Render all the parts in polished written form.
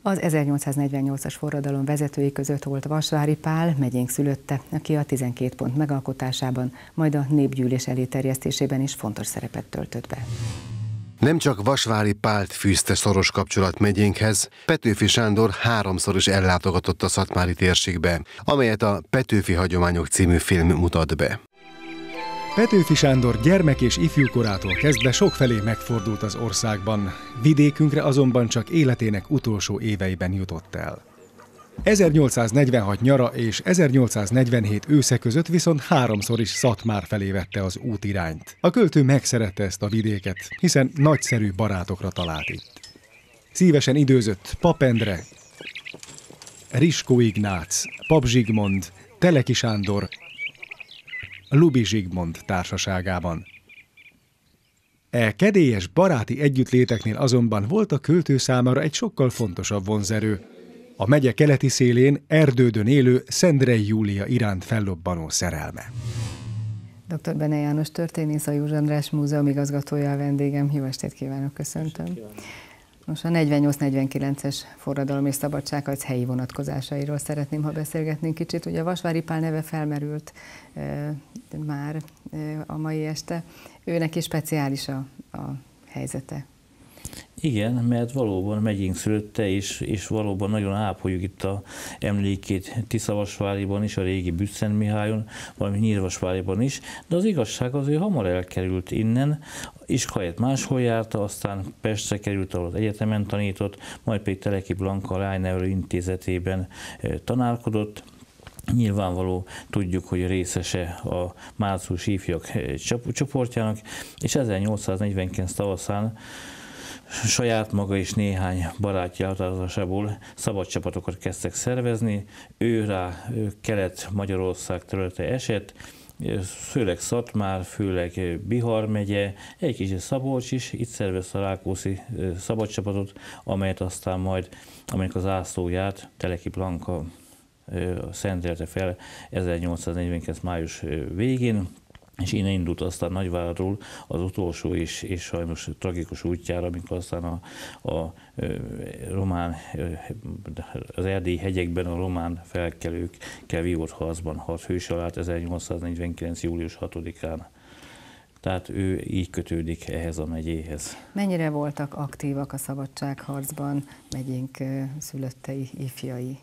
Az 1848-as forradalom vezetői között volt Vasvári Pál, megyénk szülötte, aki a 12 pont megalkotásában, majd a népgyűlés elé terjesztésében is fontos szerepet töltött be. Nem csak Vasvári Pált fűzte szoros kapcsolat megyénkhez, Petőfi Sándor háromszor is ellátogatott a szatmári térségbe, amelyet a Petőfi Hagyományok című film mutat be. Petőfi Sándor gyermek és ifjúkorától kezdve sokfelé megfordult az országban, vidékünkre azonban csak életének utolsó éveiben jutott el. 1846 nyara és 1847 ősze között viszont háromszor is Szatmár felé vette az útirányt. A költő megszerette ezt a vidéket, hiszen nagyszerű barátokra talált itt. Szívesen időzött Pap Endre, Riskó Ignác, Pap Zsigmond, Teleki Sándor, Lubi Zsigmond társaságában. Kedélyes baráti együttléteknél azonban volt a költő számára egy sokkal fontosabb vonzerő, a megye keleti szélén Erdődön élő Szendrei Júlia iránt fellobbanó szerelme. Dr. Bene János történész, a József András Múzeum igazgatója a vendégem. Jó estét kívánok, köszöntöm. Most a 48-49-es forradalom és szabadságharc helyi vonatkozásairól szeretném, ha beszélgetnénk kicsit. Ugye a Vasvári Pál neve felmerült már a mai este. Őnek is speciális a helyzete. Igen, mert valóban megyénk szülötte, és valóban nagyon ápoljuk itt a emlékét Tiszavasváriban is, a régi Bütszent Mihályon, valamint Nyírvasváriban is, de az igazság az, hogy hamar elkerült innen, iskoláját máshol járta, aztán Pestre került, ahol az egyetemen tanított, majd pedig Teleki Blanka Lánynevelő Intézetében tanárkodott. Nyilvánvaló tudjuk, hogy részese a márciusi ifjak csoportjának, és 1849 tavaszán saját maga és néhány barátja határozásából szabadcsapatokat kezdtek szervezni. Ő rá Kelet-Magyarország területe esett, főleg Szatmár, főleg Bihar megye, egy kicsit Szabolcs is, itt szervezte a Rákóczi szabadcsapatot, amelyet aztán majd, amelynek az zászlóját Teleki Blanka szentelte fel 1849. május végén, és innen indult aztán Nagyváradról az utolsó és sajnos tragikus útjára, amikor aztán a román, az erdélyi hegyekben a román felkelőkkel vívott harcban halt hőse alá 1849. július 6-án. Tehát ő így kötődik ehhez a megyéhez. Mennyire voltak aktívak a szabadságharcban megyénk szülöttei, ifjai?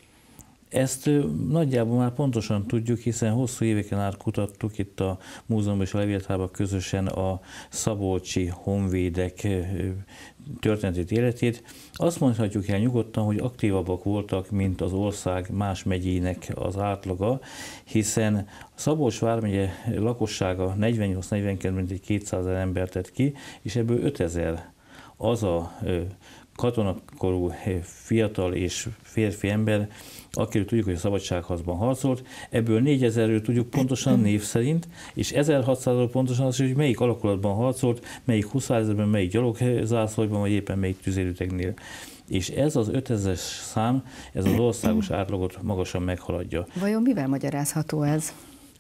Ezt nagyjából már pontosan tudjuk, hiszen hosszú éveken át kutattuk itt a múzeumban és a levéltárban közösen a szabolcsi honvédek történetét, életét. Azt mondhatjuk el nyugodtan, hogy aktívabbak voltak, mint az ország más megyének az átlaga, hiszen Szabolcs vármegye lakossága 48-42 mintegy 200 000 embert tett ki, és ebből 5000 az a katonakorú fiatal és férfi ember, akiről tudjuk, hogy a szabadságharcban harcolt, ebből 4000-ről tudjuk pontosan név szerint, és 1600-ról pontosan az, hogy melyik alakulatban harcolt, melyik huszárezerben, melyik gyalogzászlóban, vagy éppen melyik tüzérütegnél. És ez az 5000-es szám, ez az országos átlagot magasan meghaladja. Vajon mivel magyarázható ez?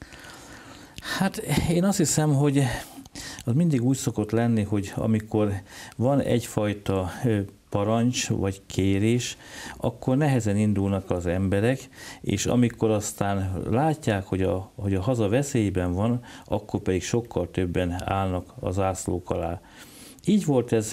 Hát én azt hiszem, hogy az mindig úgy szokott lenni, hogy amikor van egyfajta parancs vagy kérés, akkor nehezen indulnak az emberek, és amikor aztán látják, hogy a haza veszélyben van, akkor pedig sokkal többen állnak az zászlók alá. Így volt ez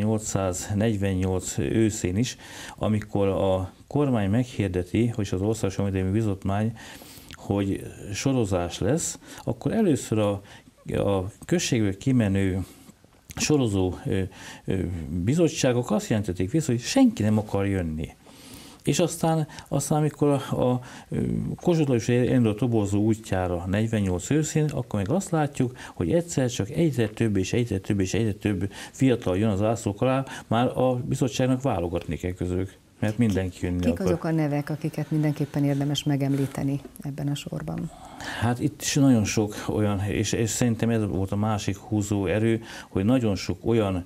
1848 őszén is, amikor a kormány meghirdeti, hogy az Országos Honvédelmi Bizottmány, hogy sorozás lesz, akkor először a községből kimenő sorozó bizottságok azt jelentették vissza, hogy senki nem akar jönni. És aztán amikor a Kossuth Lajos elindult a toborzó útjára 48 őszén, akkor meg azt látjuk, hogy egyszer csak egyre több és egyre több és egyre több fiatal jön az zászlók alá, már a bizottságnak válogatni kell közülük, mert mindenki jönni akar. Kik azok a nevek, akiket mindenképpen érdemes megemlíteni ebben a sorban? Hát itt is nagyon sok olyan, és szerintem ez volt a másik húzó erő, hogy nagyon sok olyan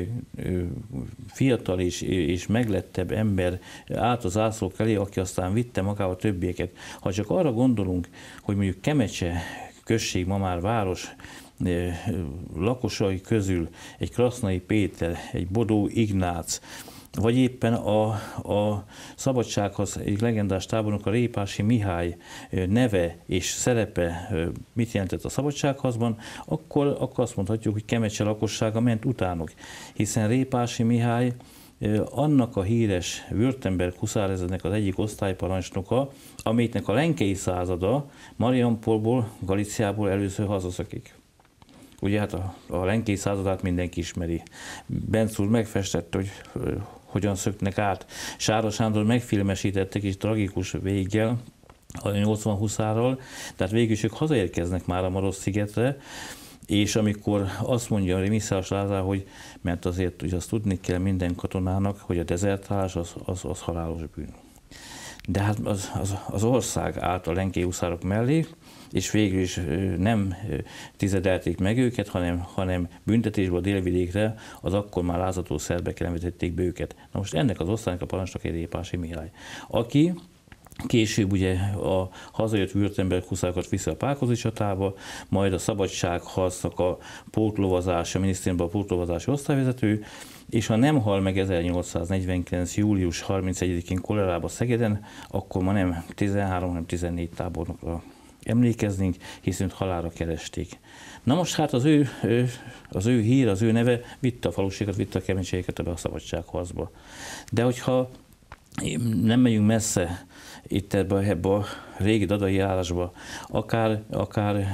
fiatal és meglettebb ember állt az zászlók elé, aki aztán vitte magával többieket. Ha csak arra gondolunk, hogy mondjuk Kemecse község, ma már város lakosai közül egy Krasznai Péter, egy Bodó Ignác, vagy éppen a szabadságharc egyik legendás tábornok, a Répási Mihály neve és szerepe mit jelentett a szabadságharcban, akkor azt mondhatjuk, hogy Kemecse lakossága ment utánuk, hiszen Répási Mihály annak a híres Württemberg huszárezrednek az egyik osztályparancsnoka, amelyiknek a lenkei százada Mariampolból, Galíciából először hazaszakik. Ugye hát a lenkei századát mindenki ismeri. Benc úr megfestette, hogy hogyan szöknek át. Sára Sándor megfilmesítettek is tragikus véggel, a 80 huszárral, tehát végül is ők hazaérkeznek már a Marosz-szigetre, és amikor azt mondja a Mészáros Lázár, hogy mert azért ugye azt tudni kell minden katonának, hogy a dezertálás az halálos bűn. De hát az ország állt a lenkei huszárok mellé, és végül is nem tizedelték meg őket, hanem büntetésből a délvidékre az akkor már lázadó szerbek elvetették be őket. Na most ennek az osztálynak a parancsnok egy Répási Mihály, aki később ugye a hazajött Württemberg huszárokat vissza a Pákozdi csatába, majd a szabadságharcnak a pótlovazása, a minisztériumban a pótlovazási osztályvezető, és ha nem hal meg 1849. július 31-én kolerába Szegeden, akkor ma nem 13, hanem 14 tábornokra emlékeznénk, hiszen halálra keresték. Na most hát az ő hír, az ő neve vitte a faluséget, vitte a keménységeket ebbe a szabadságharcba. De hogyha nem megyünk messze itt ebbe a régi dadai járásba, akár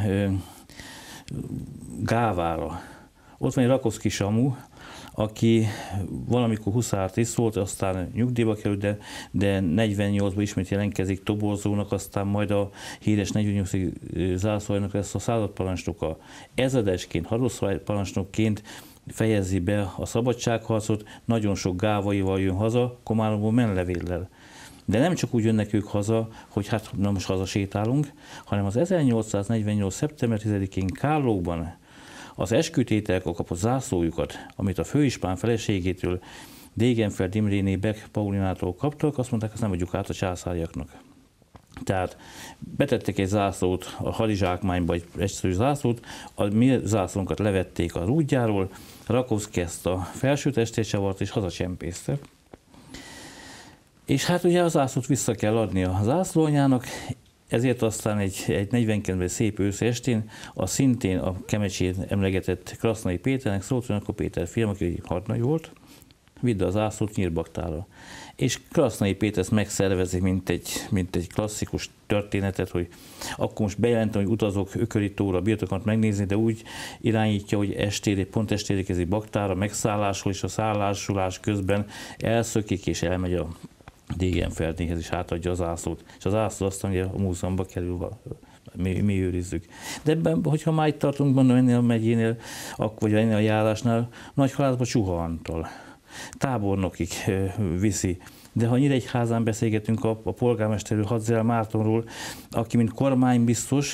Gávára. Ott van egy Rakovszky Samu, aki valamikor huszártiszt volt, aztán nyugdíjba került, de 48-ban ismét jelentkezik toborzónak, aztán majd a híres 48. zászlójának lesz a századparancsnoka. Ezredesként, hadosztályparancsnokként fejezi be a szabadságharcot, nagyon sok gávaival jön haza, Komáromból menlevéllel. De nem csak úgy jönnek ők haza, hogy hát na most hazasétálunk, hanem az 1848. szeptember 10-én Kállókban az eskütételkor kapott zászlójukat, amit a főispán feleségétől, Degenfeld Imréné Beck Paulinától kaptak, azt mondták, azt nem adjuk át a császáriaknak. Tehát betettek egy zászlót a hadizsákmányba, egy egyszerű zászlót, a mi zászlónkat levették az útjáról, Rakovszky ezt a felső testét csavart és hazacsempészte. És hát ugye a zászlót vissza kell adni a zászlóanyának, ezért aztán egy 49-ben szép őszi estén a szintén a Kemecsén emlegetett Krasznai Péternek szólt, hogy akkor Péter fiam, aki hadnagy volt, vidd a zászlót Nyírbaktára. És Krasznai Péter ezt megszervezi, mint egy klasszikus történetet, hogy akkor most bejelentem, hogy utazok Ököritóra, birtokat megnézni, de úgy irányítja, hogy estére, pont estére érkezik Baktára, megszállásol, és a szállásolás közben elszökik, és elmegy a Degenfeldnéhez, és átadja az ászlót. És az ászló aztán ugye a múzeumban kerül, mi őrizzük. De ebben, hogyha már itt tartunk, mondom, ennél a megyénél, vagy ennél a járásnál, Nagyhalászban Csuha Antal tábornokig viszi. De ha Nyíregyházán beszélgetünk a polgármesterről, Hadzel Mártonról, aki mint kormánybiztos,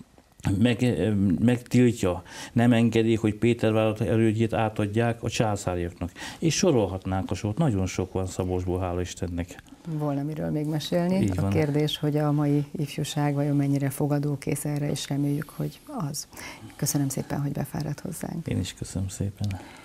megtiltja, nem engedi, hogy Pétervárad elődjét átadják a császáriaknak. És sorolhatnánk a sort, nagyon sok van Szabolcsból, hála Istennek. Volna miről még mesélni. A kérdés, hogy a mai ifjúság vajon mennyire fogadókész erre, és reméljük, hogy az. Köszönöm szépen, hogy befáradt hozzánk. Én is köszönöm szépen.